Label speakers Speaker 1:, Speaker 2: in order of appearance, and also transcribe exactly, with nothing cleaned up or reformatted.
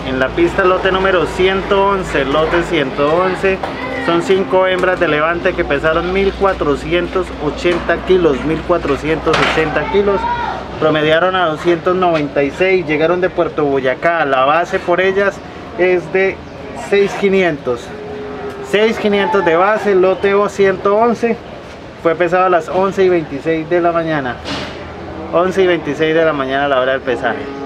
Speaker 1: En la pista lote número ciento once, lote ciento once. Son cinco hembras de levante que pesaron mil cuatrocientos ochenta kilos, mil cuatrocientos ochenta kilos. Promediaron a doscientos noventa y seis, llegaron de Puerto Boyacá. La base por ellas es de seis mil quinientos. seis mil quinientos de base, lote ciento once. Fue pesado a las once y veintiséis de la mañana. once y veintiséis de la mañana a la hora del pesaje.